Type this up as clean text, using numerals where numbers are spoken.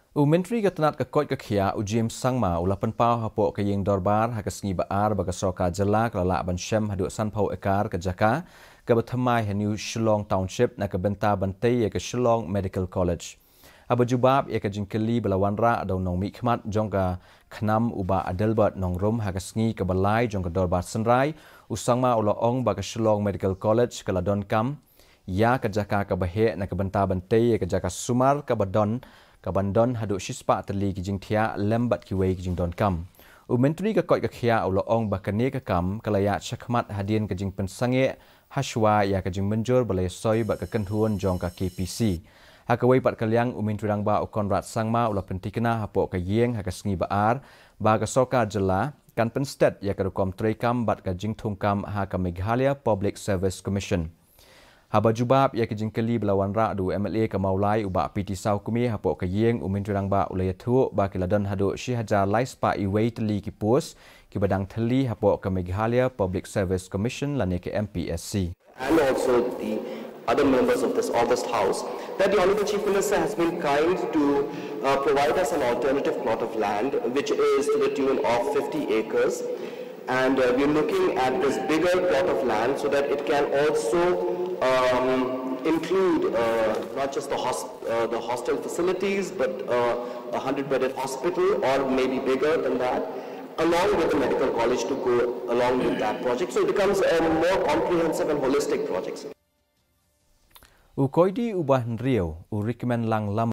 Menteri ketenat kekot kekia ujim sangma ulapan pau hapok ke yang dorbar hakasngi baar bagasoka jela kelala ban syem Haduh sanpau Acre ke Jaka ke bertemai New Shillong Township na ke benta bantai ke Shillong Medical College. Aba jubab ia ke jingkeli belawan ra adau nong mikmat jongka khnam uba adelbert nong rum hakasngi ke balai jongka dorbar senrai usangma ulaong ba ke Shillong Medical College ke ladon kam ya ke Jaka ke bahek na ke benta bantai ke Jaka sumar ke Kabandon Haduh shispa terli kijing tia lembat kiwei kijing don kam. Menteri kekot kekia ulaong bakane ke kam kelayak syakmat hadin kijing pensange haswa ya kijing menjur balai soy bak kekentuan jong ka KPC. Hakawai pat kaliang Menteri rangba ukon rat sangma ula pentikena hapok ke yeng hakasngi baar ba soka jela kan penstet ya kerukom trekam bat kijing tungkam ha ka Meghalaya Public Service Commission. Haba jubab ya kejingkeli belawan ra du MLA ke maulai uba PT sau kumi hapok ke yeng Menteri rangba ulaya tu ba kiladon Haduh Shihajar laispa iwei teli ki pos ki badang teli hapok ke Meghalaya Public Service Commission lane ke MPSC. And also the other members of this august house, that the Honourable Chief Minister has been kind to provide us an alternative plot of land which is to the tune of 50 acres. And we are looking at this bigger plot of land so that it can also include not just the hostel facilities, but a 100-bedded hospital or maybe bigger than that, along with the medical college to go along with that project. So it becomes a more comprehensive and holistic project. Ukoidi ubah nriau, recommend lang lam